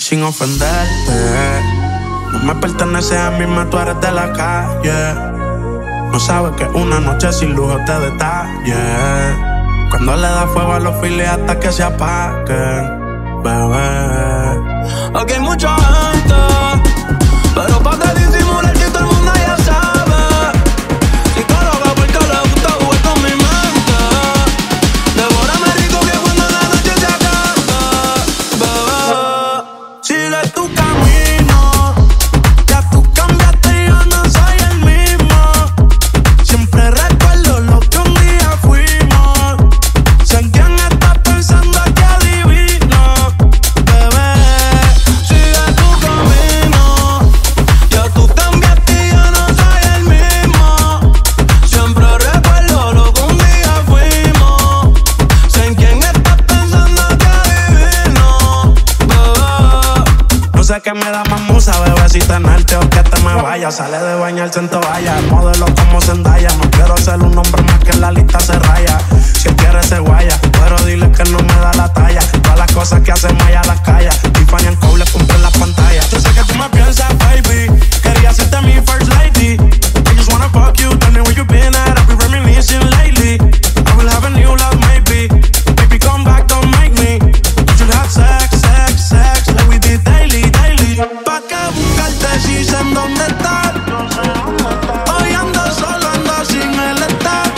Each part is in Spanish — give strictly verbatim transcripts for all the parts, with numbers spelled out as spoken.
sin ofenderte. No me pertenece a mí, más tú eres de la calle. No sabes que una noche sin lujo te detalle. Cuando le da fuego a los files hasta que se apaguen, bebé. Aquí hay mucha gente, pero pa' que disimular si todo el mundo ya sabe. Psicóloga porque le gusta jugar con mi mente. Devórame rico que cuando la noche se acabe, bebé. Sigue tu camino, ya tú cambiaste y yo no soy el mismo. Siempre recuerdo lo que un día fuimos. Sé en quién estás pensando, que adivino, bebé. Sigue tu camino, ya tú cambiaste y yo no soy el mismo. Siempre recuerdo lo que un día fuimos. Sé en quién estás pensando, que adivino, bebé. No sé qué me da más musa, bebé, si tenerte o que te me vaya. Sale de bañarse en toalla, modelo como Zendaya. No quiero ser un hombre más que en la lista se raya. Si él quiere se guaya, pero dile que no me da la talla. Todas las cosas que hace Maya las calla. Tiffany en Cole cumple en las pantallas. Yo sé que tú me piensas, baby. Quería hacerte mi first lady. I just wanna fuck you, tell me where you been at. I've been reminiscing lately. I will have a new love, maybe. Baby, come back, don't make me. You should have sex, sex, sex, like we did daily, daily. Pa' que buscarte si sé en dónde estás. Hoy ando solo, ando sin el estar.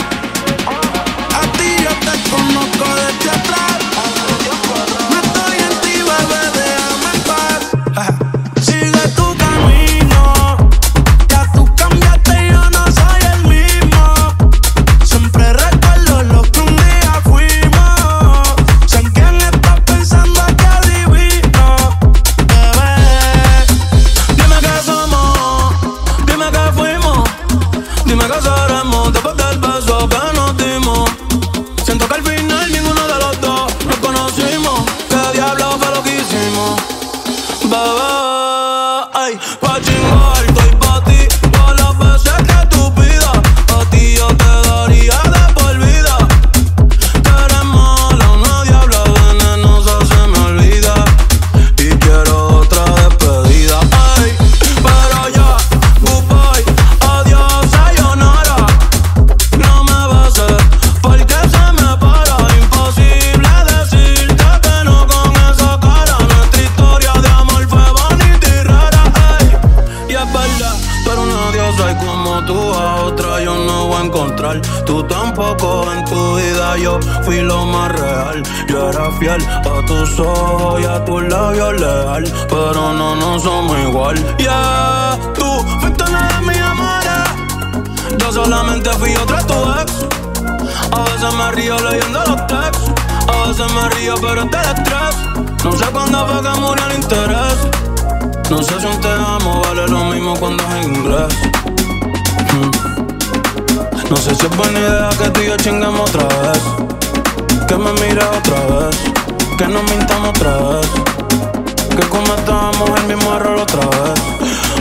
A ti yo te conozco desde atrás. No estoy en ti, bebé, déjame en paz. Sigue tu camino, ya tú cambiaste y yo no soy el mismo. Siempre recuerdo lo que un día fuimos. Sé en quién estás pensando, que adivino, bebé. Dime qué somos, dime qué fuimos, dime qué seremos después del beso que nos dimos. Siento que al final ninguno de los dos nos conocimos. ¿Qué diablo fue lo que hicimos, bebé? Ay, pa' chingar, estoy pa' ti, todas las veces que tú pidas. A ti yo te daría de por vida. Tú eres mala, una diabla venenosa, se me olvida. Y quiero otra despedida, ay. Pero ya, goodbye, adiós, sayonara. No me beses, porque se me para. Imposible decirte que no con esa cara. Nuestra historia de amor fue bonita y rara, ay. Y es verdad, pero una diosa y como tú a otra yo no voy a encontrar. Tú tampoco en tu vida, yo fui lo más real. Yo era fiel a tus ojos y a tus labios leal, pero no, no somos igual. Yeah, tú fuiste una de mis amores, yo solamente fui otra de tu ex. A veces me río leyendo los texts, a veces me río pero es del estrés. No sé cuándo fue que murió el interés. No sé si un te amo vale lo mismo cuando es en inglés. Hmm. No sé si es buena idea que tú y yo chingamos otra vez, que me mires otra vez, que nos mintamos otra vez, que cometamos el mismo error otra vez.